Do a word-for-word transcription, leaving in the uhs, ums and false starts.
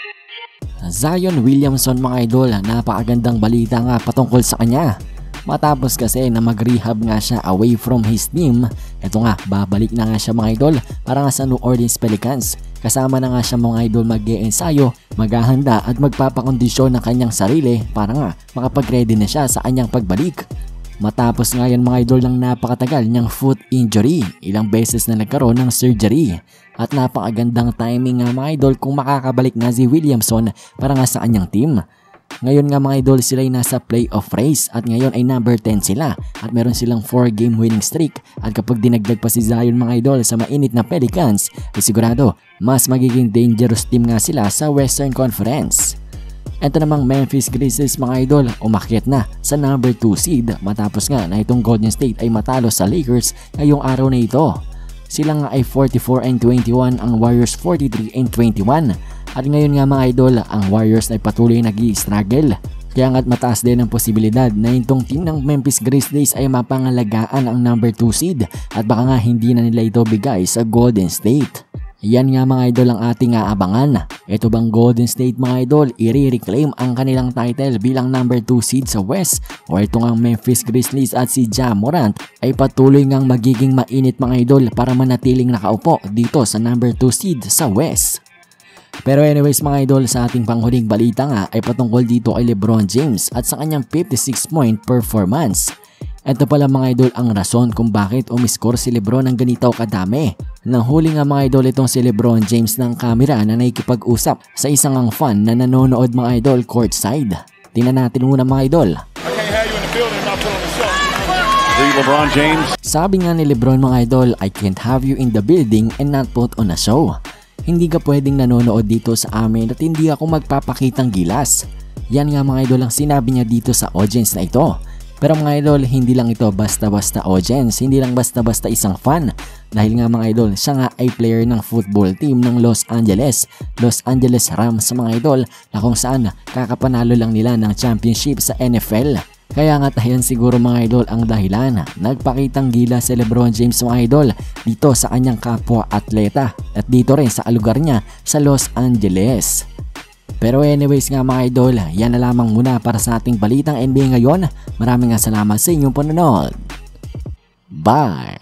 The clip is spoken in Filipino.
Zion Williamson mga idol, napakagandang balita nga patungkol sa kanya. Matapos kasi na mag-rehab nga siya away from his team, eto nga babalik na nga siya mga idol para nga sa New Orleans Pelicans. Kasama na nga siya mga idol mag-e-ensayo, maghahanda at magpapakondisyon ng kanyang sarili para nga makapag-ready na siya sa kanyang pagbalik. Matapos nga yan mga idol ng napakatagal niyang foot injury, ilang beses na nagkaroon ng surgery. At napakagandang timing nga mga idol kung makakabalik nga si Williamson para nga sa kanyang team. Ngayon nga mga idol sila ay nasa playoff race at ngayon ay number ten sila at meron silang four game winning streak, at kapag dinagdag pa si Zion mga idol sa mainit na Pelicans ay sigurado mas magiging dangerous team nga sila sa Western Conference. Ito namang Memphis Grizzlies mga idol, umakyat na sa number two seed matapos nga na itong Golden State ay matalo sa Lakers ngayong araw na ito. Sila nga ay forty-four and twenty-one, ang Warriors forty-three and twenty-one. At ngayon nga mga idol, ang Warriors ay patuloy nag-i-struggle. Kaya nga't mataas din ang posibilidad na itong team ng Memphis Grizzlies ay mapangalagaan ang number two seed at baka nga hindi na nila ito bigay sa Golden State. Yan nga mga idol ang ating aabangan. Ito bang Golden State mga idol i-reclaim ang kanilang title bilang number two seed sa West, o ito nga Memphis Grizzlies at si Ja Morant ay patuloy ngang magiging mainit mga idol para manatiling nakaupo dito sa number two seed sa West? Pero anyways mga idol, sa ating panghuling balita nga ay patungkol dito kay LeBron James at sa kanyang fifty-six point performance. Ito pala mga idol ang rason kung bakit umiscore si LeBron ng ganito kadami. Nanghuli nga mga idol itong si LeBron James ng camera na nakikipag-usap sa isang ang fan na nanonood mga idol courtside. Tingnan natin muna mga idol. LeBron James. Sabi nga ni LeBron mga idol, I can't have you in the building and not put on a show. Hindi ka pwedeng nanonood dito sa amin at hindi ako magpapakitang gilas. Yan nga mga idol ang sinabi niya dito sa audience na ito. Pero mga idol, hindi lang ito basta-basta audience, hindi lang basta-basta isang fan. Dahil nga mga idol, siya nga ay player ng football team ng Los Angeles, Los Angeles Rams mga idol, na kung saan kakapanalo lang nila ng championship sa N F L. Kaya nga tayan siguro mga idol ang dahilan. Nagpakitang gila si LeBron James mga idol dito sa kanyang kapwa-atleta at dito rin sa lugar niya sa Los Angeles. Pero anyways nga mga idol, yan na lamang muna para sa ating balitang N B A ngayon. Maraming nga salamat sa inyong panonood. Bye!